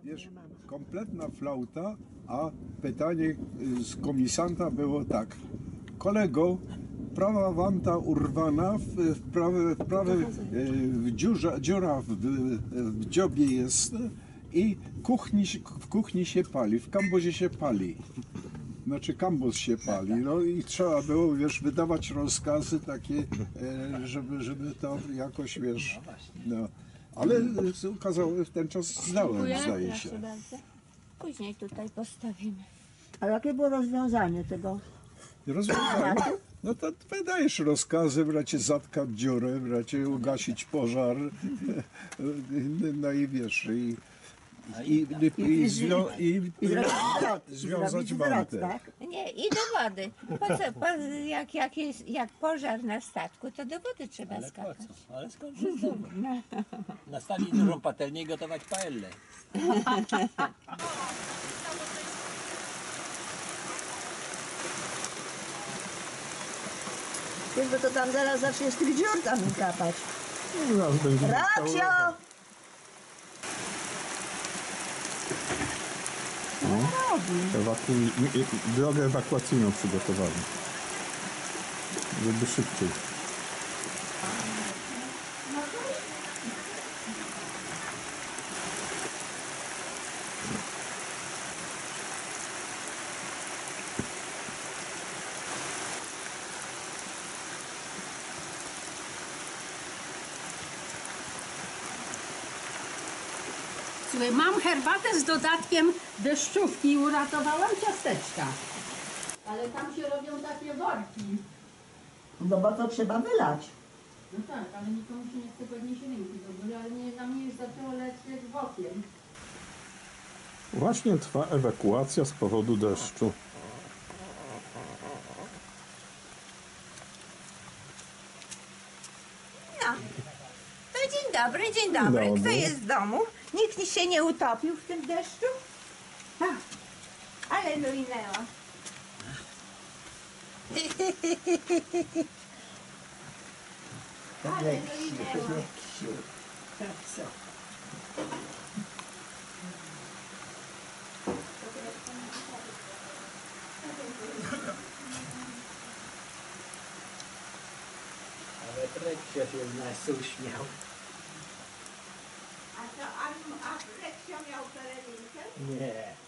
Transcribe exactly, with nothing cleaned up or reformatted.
Wiesz, kompletna flauta, a pytanie z komisanta było tak. Kolego, prawa wanta urwana, w prawe, w prawe w dziurze, dziura w, w dziobie jest i kuchni, w kuchni się pali, w kambuzie się pali. Znaczy kambuz się pali, no i trzeba było, wiesz, wydawać rozkazy takie, żeby, żeby to jakoś, wiesz, no. Ale okazało, w ten czas zdałem, Dziękuję. zdaje się. Proszę bardzo. Później tutaj postawimy. A jakie było rozwiązanie tego? Rozwiązanie. No to wydajesz rozkazy, bracie, zatkać dziurę, bracie, ugasić pożar, no i wiesz, i, i, i, i, zwią, i, I zrobić zwrot. związać Zrobić wantę. zwrot, tak? Nie, i do wody. Po co, po, jak, jak, jest, jak pożar na statku, to do wody trzeba Ale po skakać. co? Ale skąd się znowu? Nastawić dużą patelnię i gotować paellę. Wiesz, bo to tam zaraz zacznie z tych dziur tam kapać. Zaraz będzie Racio! Ewaku... drogę ewakuacyjną przygotowali. Żeby szybciej. Słuchaj, mam herbatę z dodatkiem deszczówki i uratowałam ciasteczka. Ale tam się robią takie worki. No bo to trzeba wylać. No tak, ale nikomu się nie chce podnieść ręki do góry, ale nie, na mnie już zaczęło lecieć w okien. Właśnie trwa ewakuacja z powodu deszczu. No. To dzień dobry, dzień dobry. Dobry. Kto jest w domu? Nikt się nie utopił w tym deszczu? Ha. Ale luinęło. Ale luinęło. Ale Reksio się z nas uśmiał. A to a, a Reksio miał pelerynkę? Nie.